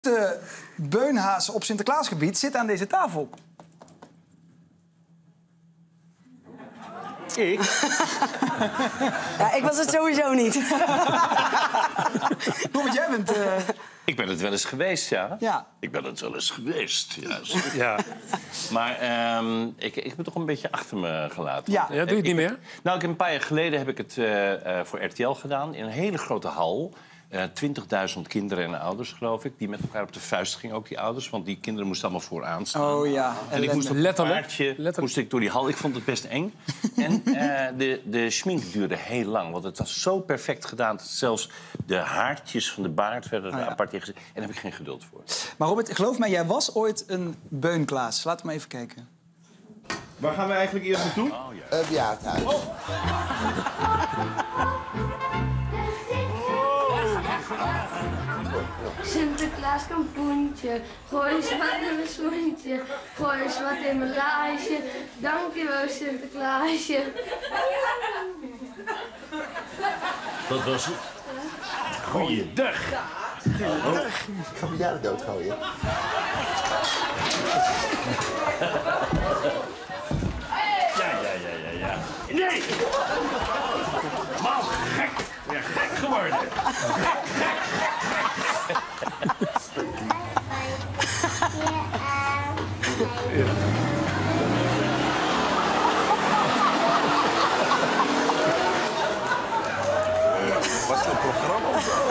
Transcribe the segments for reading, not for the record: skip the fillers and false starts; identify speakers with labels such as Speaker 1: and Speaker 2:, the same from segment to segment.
Speaker 1: De beunhaas op Sinterklaasgebied zit aan deze tafel.
Speaker 2: Ik?
Speaker 3: Ja, ik was het sowieso niet.
Speaker 1: Robert, jij bent...
Speaker 2: Ik ben het wel eens geweest, ja.
Speaker 1: Ja.
Speaker 2: Ik ben het wel eens geweest, juist.
Speaker 4: Ja.
Speaker 2: Maar ik heb het toch een beetje achter me gelaten.
Speaker 1: Ja.
Speaker 4: Ja, doe je het niet meer?
Speaker 2: Nou, een paar jaar geleden heb ik het voor RTL gedaan. In een hele grote hal. 20.000 kinderen en ouders, geloof ik. Die met elkaar op de vuist gingen, ook die ouders. Want die kinderen moesten allemaal vooraan staan.
Speaker 1: Oh ja.
Speaker 2: En ik moest op een
Speaker 4: Letterlijk.
Speaker 2: paardje moest ik door die hal. Ik vond het best eng. En de schmink duurde heel lang. Want het was zo perfect gedaan dat zelfs de haartjes van de baard werden apart ingezet. En daar heb ik geen geduld voor.
Speaker 1: Maar Robert, geloof mij, jij was ooit een beunklaas. Laten we maar even kijken.
Speaker 5: Waar gaan we eigenlijk eerst naartoe?
Speaker 6: Het bejaardhuis.
Speaker 7: Sinterklaas kampoentje, gooi eens wat in mijn schoentje, gooi eens wat in mijn laasje. Dankjewel Sinterklaasje.
Speaker 2: Dat was het. Goeiedag.
Speaker 6: Ik ga bejaarden doodgooien.
Speaker 2: Ja. Nee! Man, gek! Weer gek geworden.
Speaker 5: Wat voor programma of zo?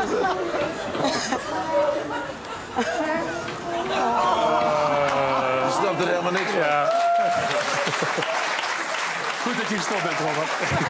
Speaker 5: Je snapt er helemaal niks van.
Speaker 4: Ja. Goed dat je gestopt bent, Robert.